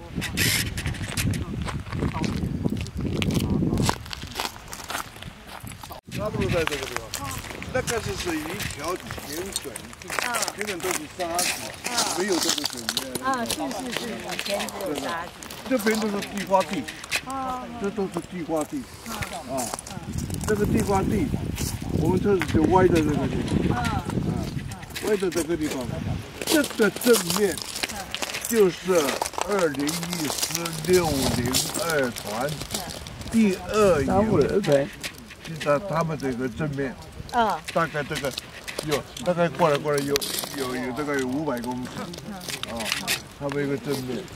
差不多在这个地方。那个是属于一条田埂，田埂都是沙子，没有这个水源。 是，田只有沙子。 这边都是地瓜地，这都是地瓜地。这个地瓜地，我们这就歪在这个地方。歪在这个地方，这个正面就是2014-602团第2营。是他们这个正面，大概这个大概过来有大概有500公尺，他们一个正面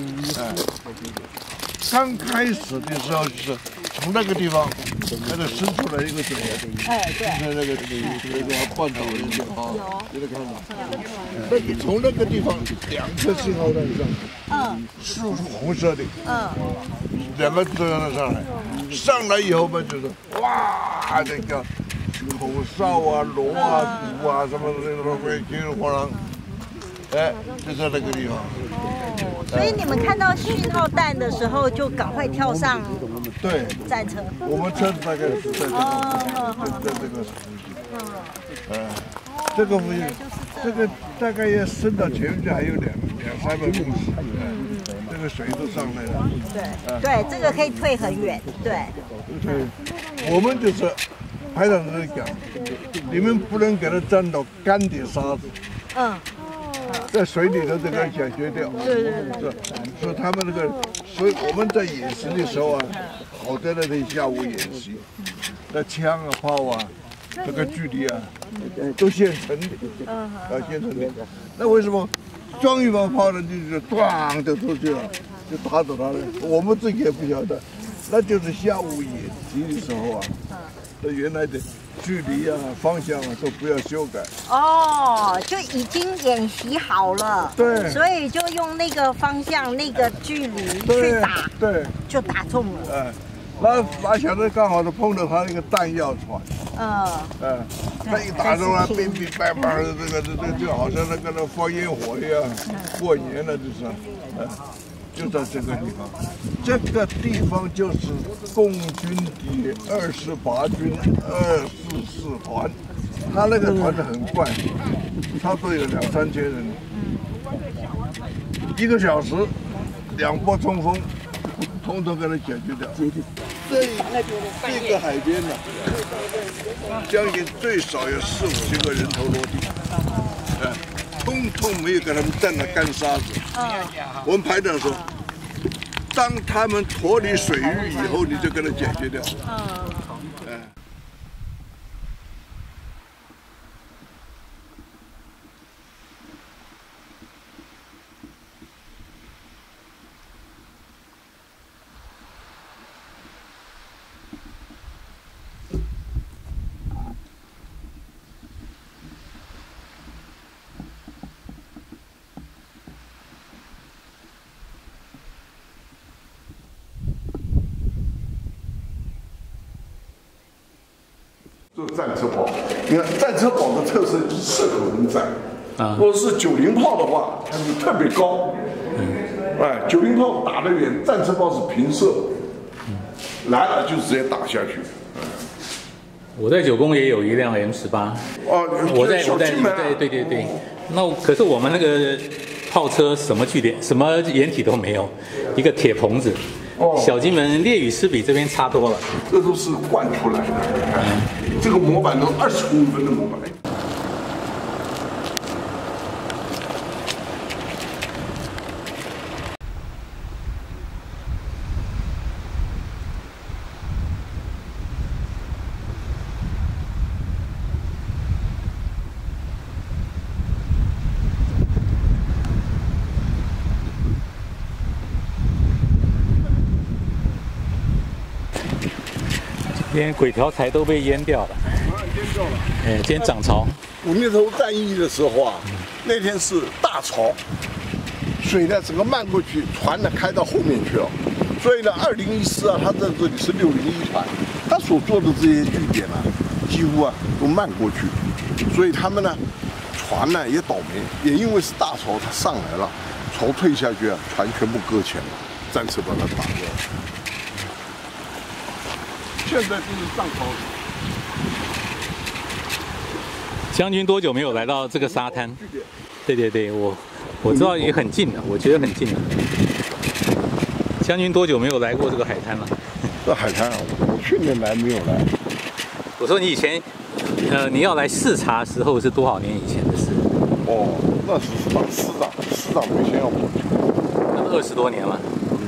刚开始的时候就是从那个地方那个伸出来一个嘴，就是那个半岛人就有点看到，从那个地方2颗信号弹上，是红色的，2个都让它上来以后嘛，就是哇，这个口哨啊、锣啊、鼓啊什么的，那种会叮铃咣啷，就在那个地方。 所以你们看到讯号弹的时候，就赶快跳上战车。 我们车子大概是在这个这个附近，这个大概要伸到前面去还有200-300公尺，这个水都上来了。 对，这个可以退很远。对， 我们就是排长在讲，你们不能给它沾到干的沙子。在水里头这个解决掉。所以他们那个，所以我们在演习的时候啊，好在那天下午演习，那枪啊、炮啊，这个距离啊，都现成的，现成的。那为什么装一把炮呢？就咣就出去了，就打走他了。我们自己也不晓得，那就是下午演习的时候啊，那原来的距离啊、方向啊都不要修改。 就已经演习好了。对，所以就用那个方向、那个距离去打，就打中了。 哪晓得刚好是碰到他那个弹药船。他一打中了，乒乒乓乓的，这就好像那个放烟火一样，过年了就是。就在这个地方，这个地方就是共军的28军244团，他那个团是很怪，差不多有2-3千人，1个小时2波冲锋，统统给他解决掉。这个海边呢，将近最少有4-5千个人头落地，通通没有给他们蘸了干沙子。我们排长说，当他们脱离水域以后，你就给他解决掉。 这战车堡，你看战车堡的特色就是射口能战。如果是90炮的话，它是特别高。90炮打得远，战车炮是平射，来了就直接打下去。 我在9宫也有一辆 M18。我在对。那可是我们那个炮车什么据点、什么掩体都没有，一个铁棚子。小金门烈屿是比这边差多了， 这都是灌出来的。这个模板都20公分的模板。 今天鬼条材都被淹掉了。今天涨潮。 五面头战役的时候啊，那天是大潮，水呢整个漫过去，船呢开到后面去了。所以呢，2014啊，他在这里是601团，他所做的这些据点啊，几乎啊都漫过去。所以他们呢， 船呢也倒霉，也因为是大潮，它上来了，潮退下去啊，船全部搁浅了，战车把它打掉了。现在就是涨潮。 将军多久没有来到这个沙滩？对，我知道也很近了，我觉得很近了。将军多久没有来过这个海滩了？ 这海滩啊，我去年来没有来。 我说你以前，你要来视察的时候是多少年以前的事？ 哦，那是当师长没先要我去。 那么20多年了。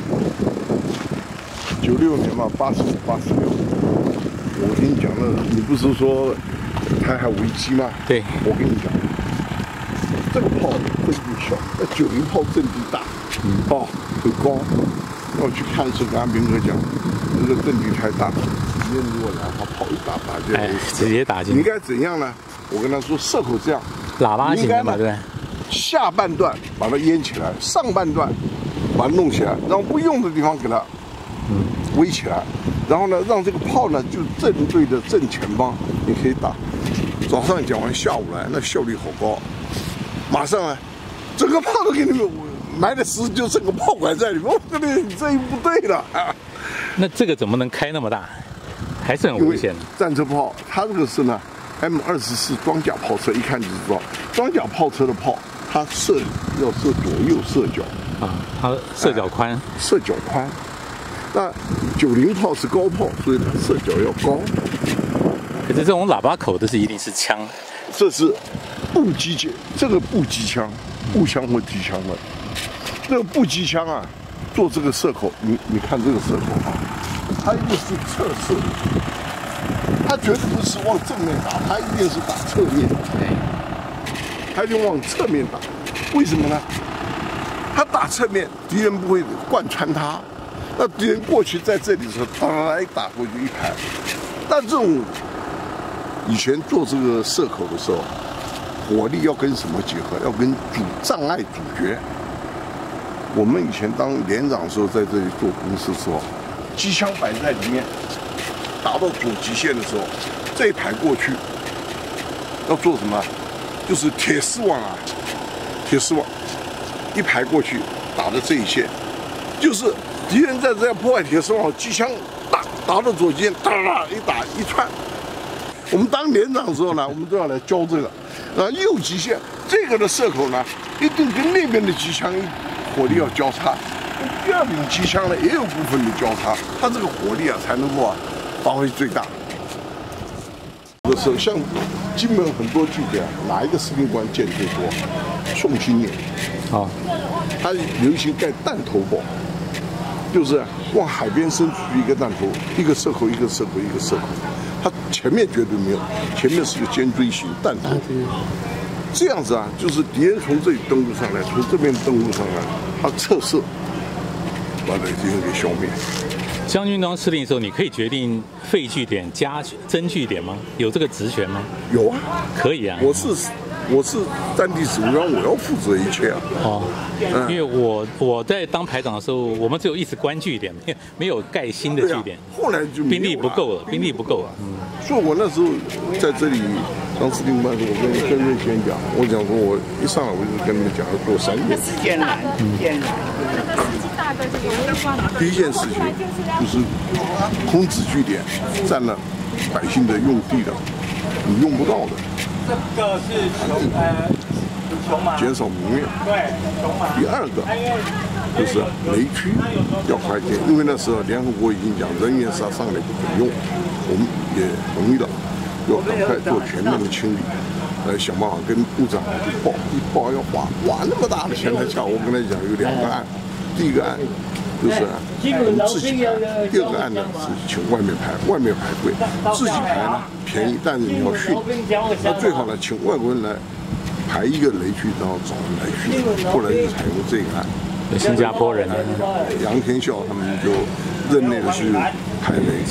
96年嘛，85、86。我跟你讲了，你不是说台海危机吗？ 对。 我跟你讲，这个炮阵地小，那90炮阵地大，很高。要去看的时候，跟阿明哥讲，那个阵地太大，敌人如果来，他炮一打直接打进。 你应该怎样呢？我跟他说，射口这样， 喇叭型的嘛，对。 下半段把它淹起来，上半段把它弄起来，然后不用的地方给它围起来，然后呢，让这个炮呢就正对着正前方，你可以打。早上讲完，下午来，那效率好高，马上啊，整个炮都给你们埋的实就整个炮管在里面。我说你这不对了。 那这个怎么能开那么大？还是很危险的。 战车炮，它这个是呢 M24装甲炮车，一看就知道，装甲炮车的炮，它要射左右射角啊，它射角宽， 射角宽。那90炮是高炮，所以它射角要高。 可是这种喇叭口的是一定是枪， 这是步机枪，这个步机枪，步枪或机枪的。这个步机枪啊，做这个射口，你看这个射口啊，它一定是侧射，它绝对不是往正面打，它一定是打侧面，它一定往侧面打。为什么呢？它打侧面，敌人不会贯穿它。那敌人过去在这里的时候，一打过去一排。但这种以前做这个射口的时候，火力要跟什么结合？要跟障碍阻绝。我们以前当连长的时候，在这里做公司的时候，机枪摆在里面，打到左极限的时候，这一排过去要做什么？就是铁丝网啊，铁丝网一排过去打的这一线，就是敌人在这样破坏铁丝网，机枪打到左极限，哒一打一串。我们当连长的时候呢，我们都要来教这个。右极限这个的射口呢，一定跟那边的机枪火力要交叉，第二柄机枪呢也有部分的交叉，它这个火力啊才能够发挥最大。有的时候像金门很多据点，哪一个司令官建最多？宋庆龄。 好， 他流行盖弹头堡，就是往海边伸出去一个弹头，一个射口，一个射口，一个射口。它前面绝对没有，前面是个尖锥形弹头。这样子啊，就是敌人从这里登陆上来，从这边登陆上来，他侧射把这敌人给消灭。 将军当司令的时候，你可以决定废据点、增据点吗？有这个职权吗？ 有啊， 可以啊。 我是战地指挥官，我要负责一切啊。 哦，因为我在当排长的时候，我们只有一直关据点，没有盖新的据点。 后来就兵力不够了，兵力不够了。 所以我那时候在这里当司令官的时候，我跟瑞先讲，我讲说我一上来我就跟你们讲要做3件事。第一件事情就是空置据点占了百姓的用地的，你用不到的。这个是穷嘛，减少民怨。对，第二个就是雷区要快点，因为那时候联合国已经讲人员杀上来不准用，我们也同意了，要赶快做全面的清理，想办法跟部长去报，一报要花哇那么大的钱来抢。我跟他讲有2个案，第一个案就是我们自己排，第二个案呢是请外面排，外面排贵，自己排呢便宜，但是你要训，那最好呢请外国人来排一个雷区，然后找人来训。后来就采用这个案， 新加坡人啊， 杨天笑他们就任内的去排雷，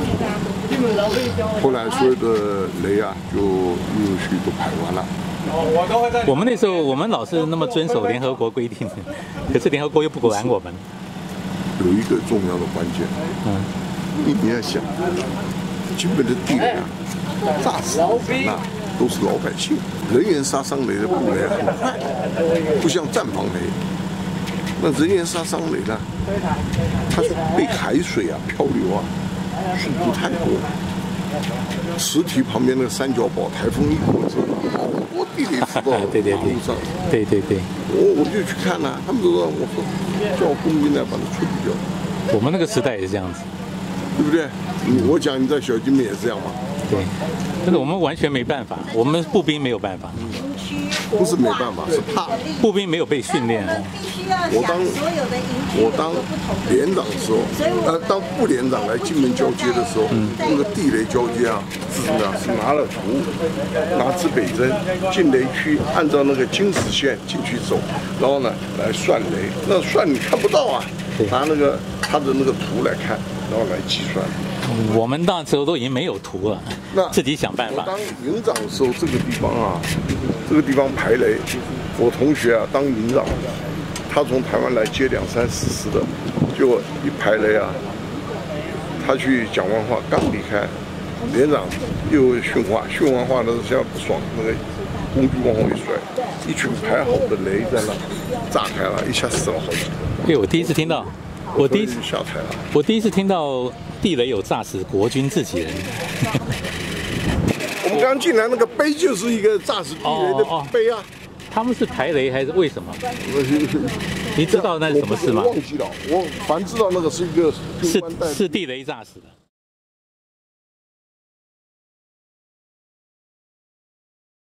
后来所有的雷啊就陆续都排完了。 我们那时候我们老是那么遵守联合国规定，可是联合国又不管我们。 有一个重要的关键，你要想，基本的地雷啊，炸死人啊， 都是老百姓。人员杀伤雷的布雷很快，不像战防雷。那人员杀伤雷呢，它是被海水啊漂流啊，速度太过。池堤旁边那个三角堡，台风一过之后，好多地雷浮到马路上。 对。 我就去看了，他们都让我说叫工兵来把它处理掉。 我们那个时代也是这样子， 对不对？我讲你在小金门也是这样嘛。 对，但是我们完全没办法，我们步兵没有办法。 不是没办法，是怕。 步兵没有被训练。 我当连长的时候，当副连长来金门交接的时候，那个地雷交接啊，是什么呀？是拿了图，拿指北针进雷区，按照那个经史线进去走，然后呢来算雷。那算你看不到啊，拿那个他的那个图来看，然后来计算。 我们那时候都已经没有图了，自己想办法。 我当营长的时候，这个地方啊，这个地方排雷，我同学啊当营长，他从台湾来接2、3、4的，结果一排雷啊，他去讲完话刚离开，连长又训话，训完话的时候现在不爽，那个工具往后一甩，一群排好的雷在那炸开了，一下死了好几个。 对，我第一次听到，我第一次下台了， 我第一次听到。地雷有炸死国军自己人。 我们刚进来那个碑就是一个炸死地雷的碑啊。 他们是排雷还是为什么？你知道那是什么事吗？ 我忘记了，我反正知道那个是一个是地雷炸死的。